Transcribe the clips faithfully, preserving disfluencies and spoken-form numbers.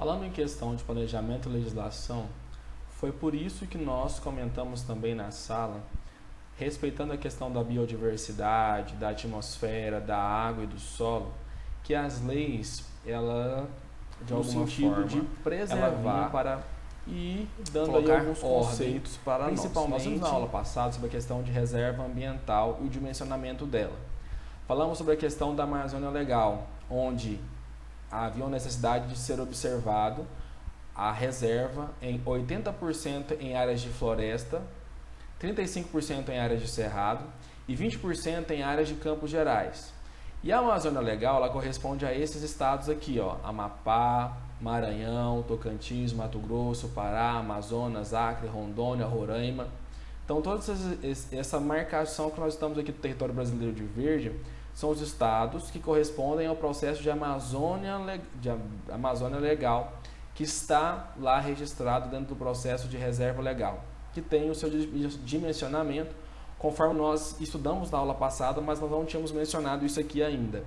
Falando em questão de planejamento e legislação, foi por isso que nós comentamos também na sala, respeitando a questão da biodiversidade, da atmosfera, da água e do solo, que as leis, ela, de No alguma sentido forma, de ela preservar vinha para e dando aí colocar alguns ordem conceitos para nós. principalmente Nós vimos na aula passada sobre a questão de reserva ambiental e o dimensionamento dela. Falamos sobre a questão da Amazônia Legal, onde havia uma necessidade de ser observado a reserva em oitenta por cento em áreas de floresta, trinta e cinco por cento em áreas de cerrado e vinte por cento em áreas de campos gerais. E a Amazônia Legal, ela corresponde a esses estados aqui, ó, Amapá, Maranhão, Tocantins, Mato Grosso, Pará, Amazonas, Acre, Rondônia, Roraima. Então, toda essa marcação que nós estamos aqui do território brasileiro de verde são os estados que correspondem ao processo de Amazônia, de Amazônia Legal, que está lá registrado dentro do processo de reserva legal, que tem o seu dimensionamento, conforme nós estudamos na aula passada, mas nós não tínhamos mencionado isso aqui ainda.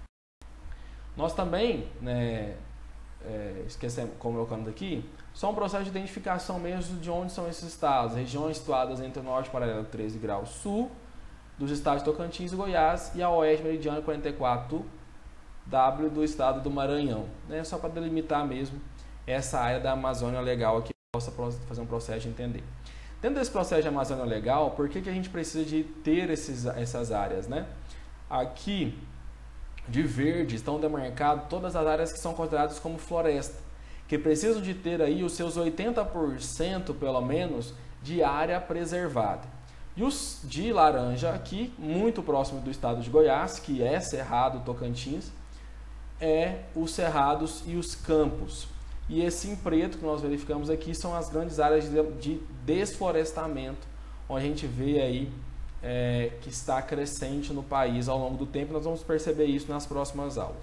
Nós também, né, é, esquecemos, colocando aqui, só um processo de identificação mesmo de onde são esses estados, regiões situadas entre o norte paralelo treze graus sul, dos estados de Tocantins e Goiás, e a oeste meridiana quarenta e quatro W do estado do Maranhão, né, só para delimitar mesmo essa área da Amazônia Legal aqui, possa fazer um processo de entender. Dentro desse processo de Amazônia Legal, por que, que a gente precisa de ter esses, essas áreas, né? Aqui, de verde, estão demarcadas todas as áreas que são consideradas como floresta, que precisam de ter aí os seus oitenta por cento, pelo menos, de área preservada. E os de laranja aqui, muito próximo do estado de Goiás, que é Cerrado, Tocantins, é os cerrados e os campos. E esse em preto que nós verificamos aqui são as grandes áreas de desflorestamento, onde a gente vê aí é, que está crescente no país ao longo do tempo. Nós vamos perceber isso nas próximas aulas.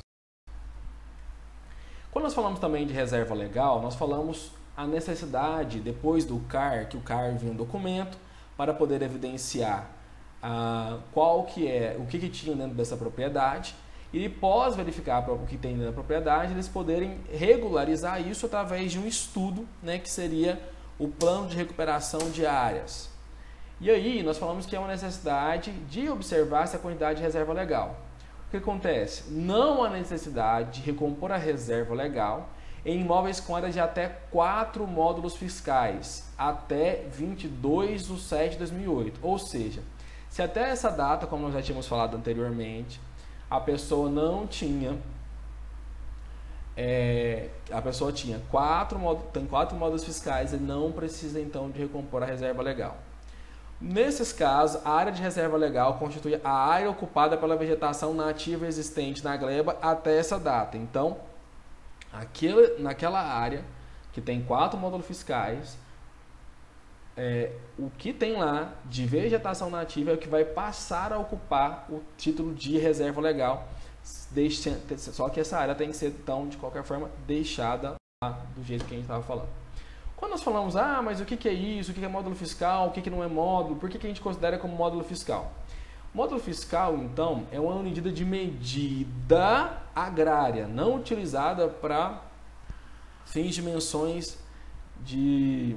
Quando nós falamos também de reserva legal, nós falamos a necessidade, depois do C A R, que o C A R vinha um documento para poder evidenciar ah, qual que é, o que, que tinha dentro dessa propriedade, e pós verificar o que tem dentro da propriedade, eles poderem regularizar isso através de um estudo, né, que seria o plano de recuperação de áreas. E aí nós falamos que é uma necessidade de observar essa quantidade de reserva legal. O que acontece? Não há necessidade de recompor a reserva legal em imóveis com área de até quatro módulos fiscais, até vinte e dois de setembro de dois mil e oito. Ou seja, se até essa data, como nós já tínhamos falado anteriormente, a pessoa não tinha, é, a pessoa tinha quatro, tem quatro módulos fiscais e não precisa então de recompor a reserva legal. Nesses casos, a área de reserva legal constitui a área ocupada pela vegetação nativa existente na gleba até essa data. Então, aquele, naquela área que tem quatro módulos fiscais, É, o que tem lá de vegetação nativa é o que vai passar a ocupar o título de reserva legal, deixa, só que essa área tem que ser, então, de qualquer forma, deixada lá do jeito que a gente estava falando. Quando nós falamos, ah, mas o que, que é isso, o que, que é módulo fiscal, o que, que não é módulo, por que, que a gente considera como módulo fiscal? Módulo fiscal, então, é uma medida de medida agrária, não utilizada para fins de menções de...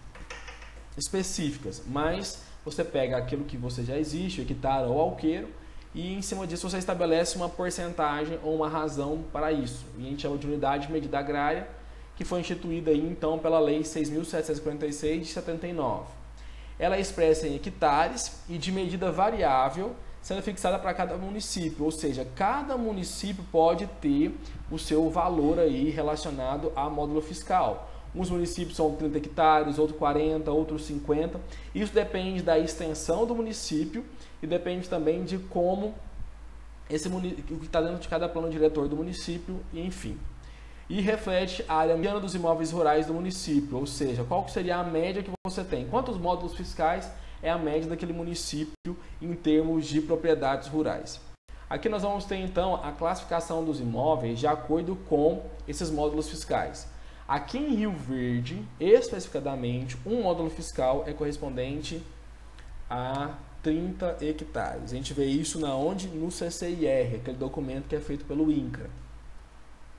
específicas, mas você pega aquilo que você já existe, o hectare ou alqueiro, e em cima disso você estabelece uma porcentagem ou uma razão para isso. E a gente chama de unidade de medida agrária, que foi instituída aí, então pela Lei seis mil setecentos e quarenta e seis de setenta e nove. Ela é expressa em hectares e de medida variável, sendo fixada para cada município, ou seja, cada município pode ter o seu valor aí relacionado a módulo fiscal. Uns municípios são trinta hectares, outros quarenta, outros cinquenta. Isso depende da extensão do município e depende também de como esse o que está dentro de cada plano diretor do município, e enfim. E reflete a área mediana dos imóveis rurais do município, ou seja, qual que seria a média que você tem. Quantos módulos fiscais é a média daquele município em termos de propriedades rurais. Aqui nós vamos ter então a classificação dos imóveis de acordo com esses módulos fiscais. Aqui em Rio Verde, especificadamente, um módulo fiscal é correspondente a trinta hectares. A gente vê isso na onde? No C C I R, aquele documento que é feito pelo INCRA.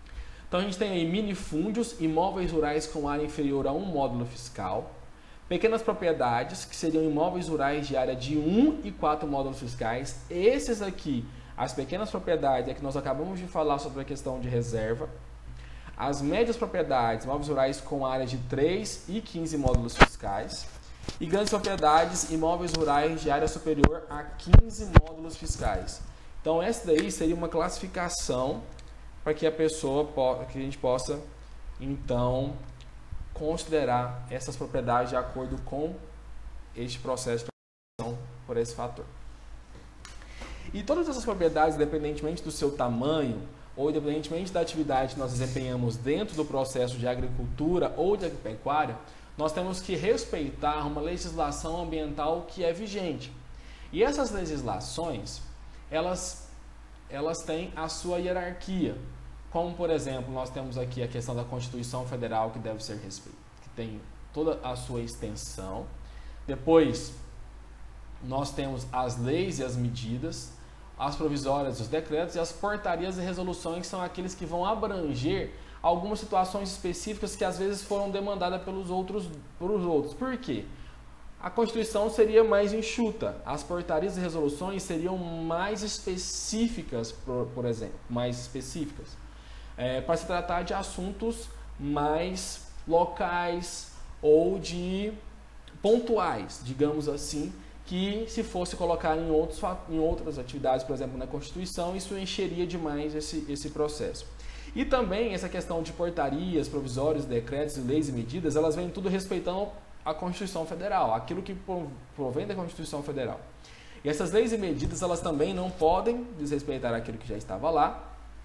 Então a gente tem aí minifúndios, imóveis rurais com área inferior a um módulo fiscal, pequenas propriedades, que seriam imóveis rurais de área de um e quatro módulos fiscais. Esses aqui, as pequenas propriedades, é que nós acabamos de falar sobre a questão de reserva. As médias propriedades, imóveis rurais com área de três e quinze módulos fiscais. E grandes propriedades, imóveis rurais de área superior a quinze módulos fiscais. Então essa daí seria uma classificação para que a pessoa, que a gente possa, então, considerar essas propriedades de acordo com este processo de classificação por esse fator. E todas essas propriedades, independentemente do seu tamanho, ou independentemente da atividade que nós desempenhamos dentro do processo de agricultura ou de agropecuária, nós temos que respeitar uma legislação ambiental que é vigente. E essas legislações, elas, elas têm a sua hierarquia. Como, por exemplo, nós temos aqui a questão da Constituição Federal, que deve ser respeitada, que tem toda a sua extensão. Depois, nós temos as leis e as medidas, as provisórias, os decretos e as portarias e resoluções, que são aqueles que vão abranger algumas situações específicas que às vezes foram demandadas pelos outros, pelos outros. Por quê? A Constituição seria mais enxuta, as portarias e resoluções seriam mais específicas, por, por exemplo, mais específicas, é, para se tratar de assuntos mais locais ou de pontuais, digamos assim, que se fosse colocar em, outros, em outras atividades, por exemplo, na Constituição, isso encheria demais esse, esse processo. E também essa questão de portarias, provisórios, decretos, leis e medidas, elas vêm tudo respeitando a Constituição Federal, aquilo que provém da Constituição Federal. E essas leis e medidas, elas também não podem desrespeitar aquilo que já estava lá,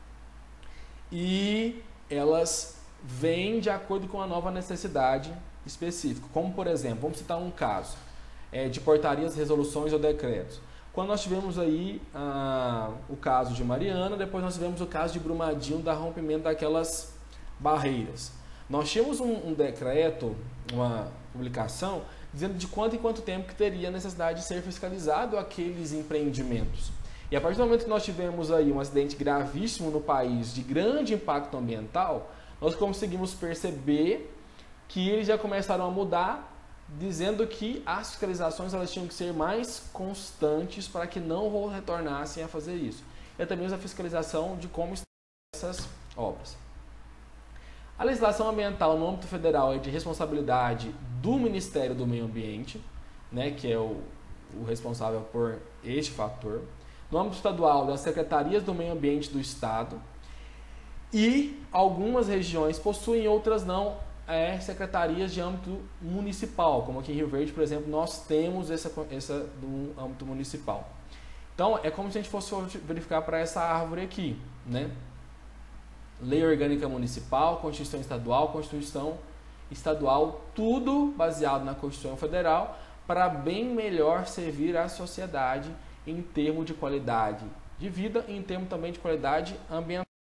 e elas vêm de acordo com a nova necessidade específica. Como, por exemplo, vamos citar um caso é, de portarias, resoluções ou decretos. Quando nós tivemos aí ah, o caso de Mariana, depois nós tivemos o caso de Brumadinho, da rompimento daquelas barreiras. Nós tínhamos um, um decreto, uma publicação, dizendo de quanto em quanto tempo que teria necessidade de ser fiscalizado aqueles empreendimentos. E a partir do momento que nós tivemos aí um acidente gravíssimo no país, de grande impacto ambiental, nós conseguimos perceber que eles já começaram a mudar, dizendo que as fiscalizações elas tinham que ser mais constantes para que não retornassem a fazer isso. E até mesmo a fiscalização de como estão essas obras. A legislação ambiental no âmbito federal é de responsabilidade do Ministério do Meio Ambiente, né, que é o, o responsável por este fator. No âmbito estadual, das secretarias do Meio Ambiente do Estado. E algumas regiões possuem, outras não, é, secretarias de âmbito municipal, como aqui em Rio Verde, por exemplo, nós temos essa, essa do âmbito municipal. Então, é como se a gente fosse verificar para essa árvore aqui, né? Lei Orgânica Municipal, Constituição Estadual, Constituição Estadual, tudo baseado na Constituição Federal, para bem melhor servir à sociedade em termos de qualidade de vida e em termos também de qualidade ambiental.